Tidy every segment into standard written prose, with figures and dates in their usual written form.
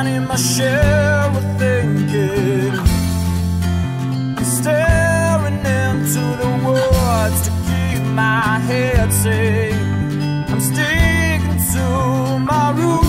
resigning my share of thinking, staring into the woods to keep my head safe. I'm sticking to my roots.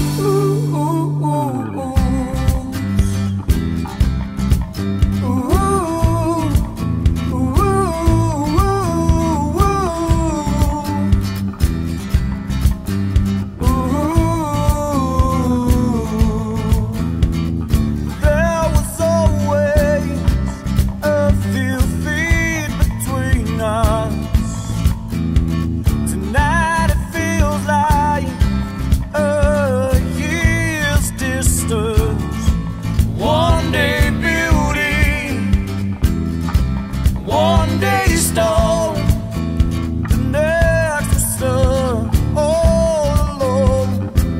One day stone, the next was stuck all alone.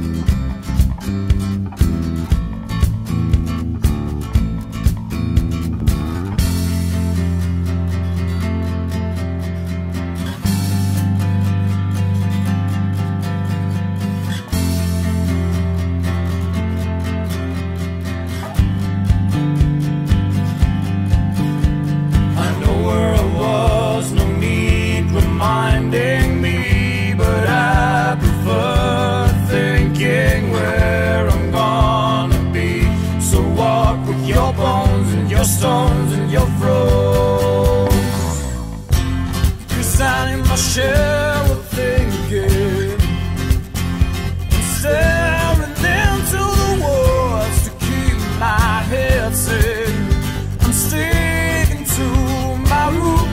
Reminding me, but I prefer thinking where I'm gonna be. So walk with your bones and your stones and your throats, 'cause I need my share of thinking and staring into the woods to keep my head safe. I'm sticking to my roots.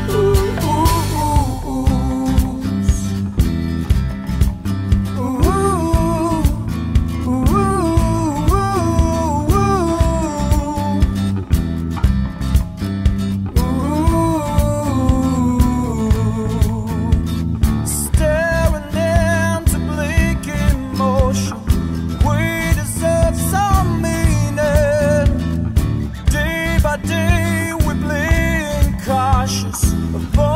Day by day we blink, cautious of